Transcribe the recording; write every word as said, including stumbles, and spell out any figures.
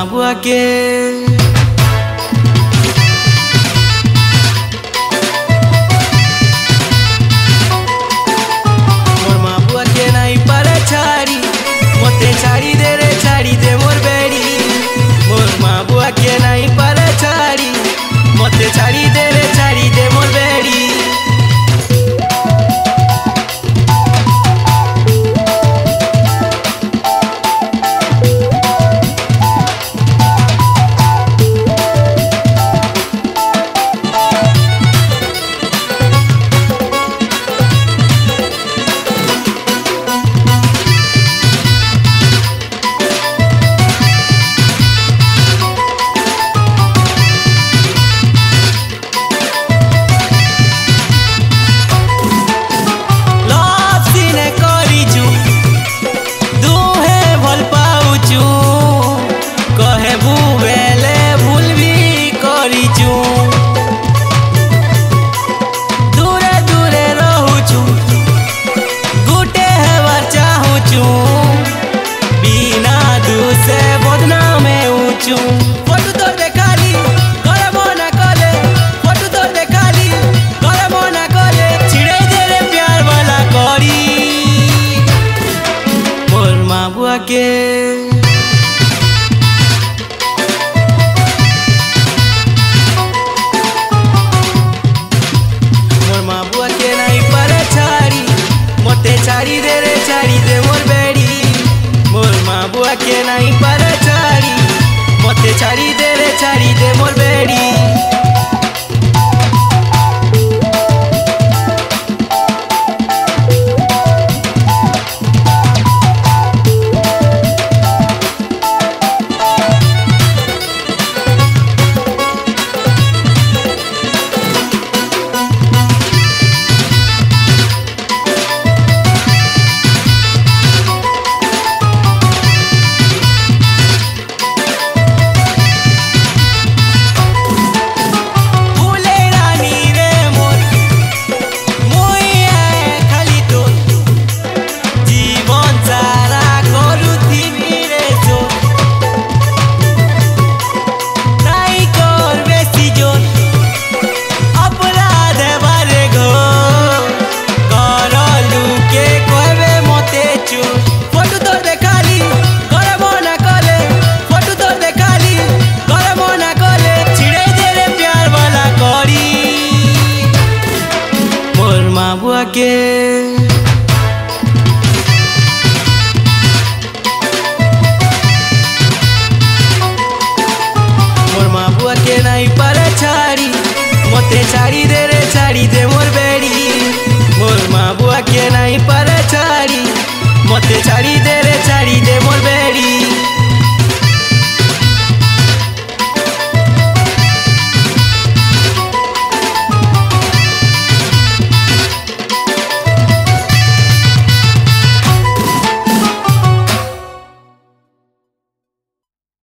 बुआ के मोर माँ बुआ के नहीं पारे छाड़ी मोते छाड़ी दे रे छाड़ी दे मोर बेड़ी। मोर माँ बुआ के नहीं पारे छाड़ी मोते छाड़ी दे रे छाड़ी दे मोर बेड़ी। फोटो तो देखाली करे मना कले फोटो तो देखाली करे मना कले छिड़े दे रे प्यार वाला करी। मोर माँ बुआ के मोर माँ बुआ के नहीं पारे छाड़ी मोते छाड़ी दे रे छाड़ी दे मोर बेड़ी। मोर माँ बुआ के नहीं पारे छाड़ी मोते छाड़ी दे रे छाड़ी दे मोर बेड़ी। माँ बुआ के मोर माँ बुआ के नहीं पारे छाड़ी मोते छाड़ी दे रे छाड़ी दे मोर बेड़ी।